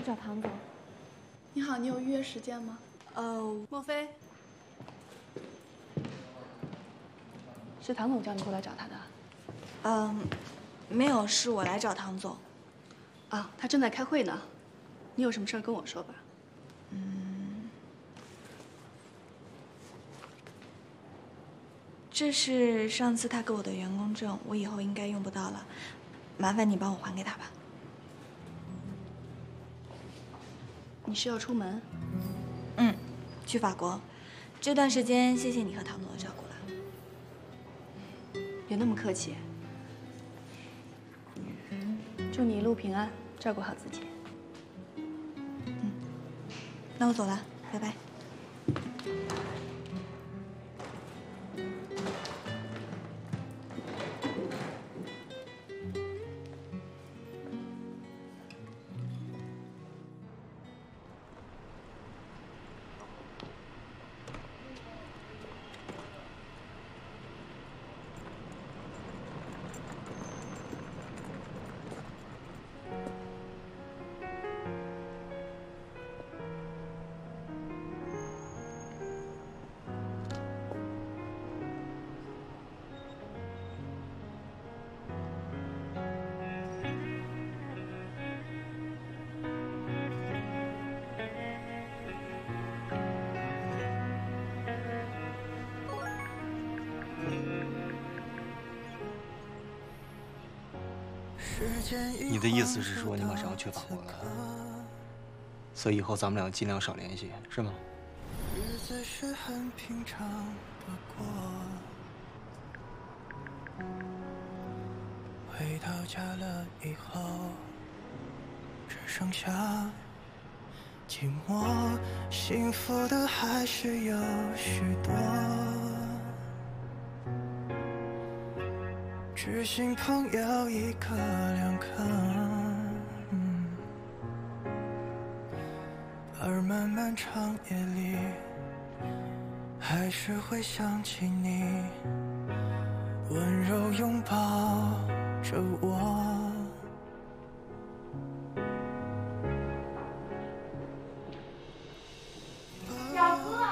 我找唐总。 你好，你有预约时间吗？ 莫非是唐总叫你过来找他的？ 没有，是我来找唐总。 啊，他正在开会呢。你有什么事儿跟我说吧。 这是上次他给我的员工证，我以后应该用不到了，麻烦你帮我还给他吧。 你是要出门？ 去法国。这段时间谢谢你和唐总的照顾了。 别那么客气。祝你一路平安，照顾好自己。 那我走了，拜拜。 你的意思是说你马上要去法国了，所以以后咱们俩尽量少联系，是吗？ 日子是很平常的过，回到家了以后，只剩下寂寞，幸福的还是有许多。知心朋友一个两个，而漫漫长夜里，还是会想起你，温柔拥抱着我。 表哥，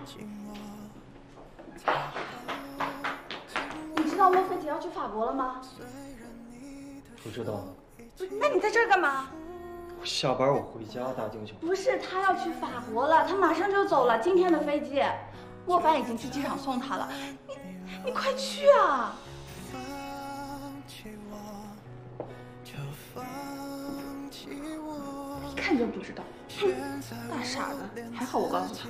你知道莫菲姐要去法国了吗？ 不知道。 那你在这儿干嘛？ 我下班我回家，大英雄。 不是，他要去法国了，他马上就走了，今天的飞机。莫凡已经去机场送他了，你快去啊！一看就不知道，哼，大傻子，还好我告诉他。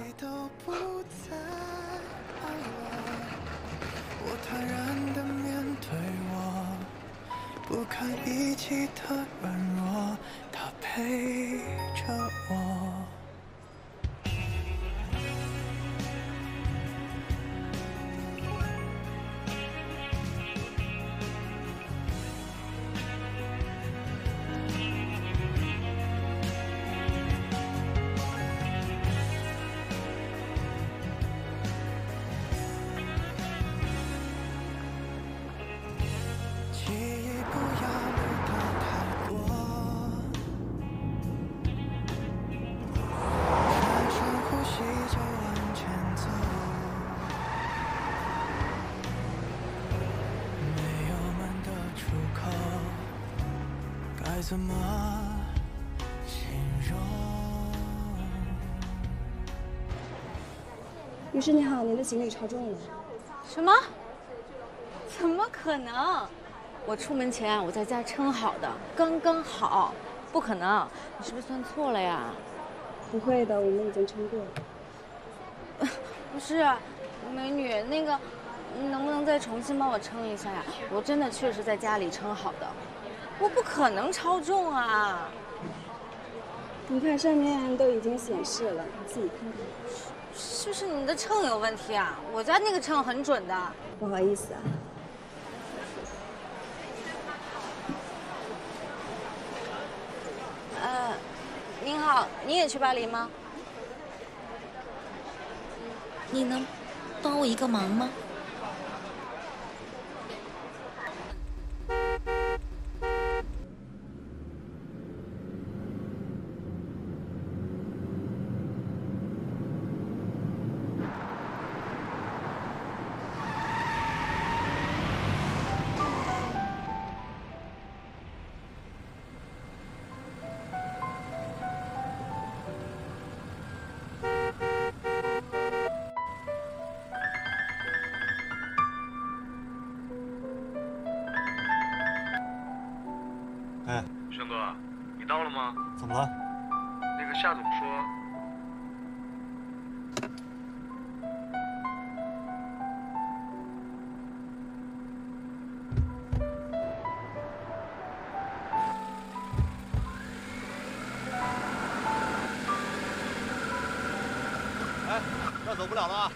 我坦然地面对我不堪一击的软弱，他陪着我。怎么形容？ 女士你好，您的行李超重了。 什么？怎么可能？我出门前我在家称好的，刚刚好，不可能。你是不是算错了呀？ 不会的，我们已经称过了。 不是，美女，那个，你能不能再重新帮我称一下呀？我真的确实在家里称好的。我不可能超重啊！ 你看上面都已经显示了，你自己看看。 是不是你的秤有问题啊？我家那个秤很准的。 不好意思啊。 您好，你也去巴黎吗？ 你能帮我一个忙吗？ 轩哥，你到了吗？ 怎么了？ 那个夏总说， 哎，这儿走不了了啊！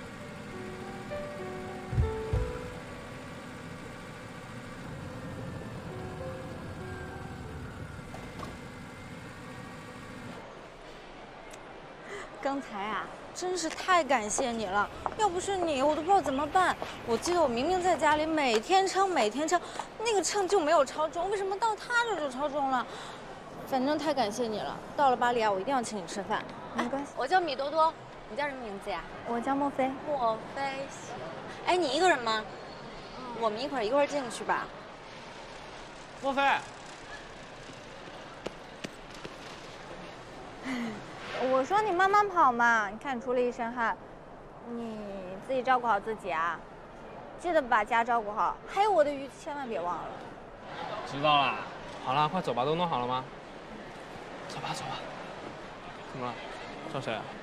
刚才啊，真是太感谢你了，要不是你，我都不知道怎么办。我记得我明明在家里每天称，那个秤就没有超重，为什么到他这就超重了？反正太感谢你了。到了巴黎啊，我一定要请你吃饭。 没关系， 我叫米多多，你叫什么名字呀？ 我叫莫非。 莫非，行。哎，你一个人吗？我们一会儿进去吧。 莫非。 我说你慢慢跑嘛，你看你出了一身汗，你自己照顾好自己啊，记得把家照顾好，还有我的鱼千万别忘了。 知道了。好了，快走吧，都弄好了吗？走吧。怎么了？找谁啊？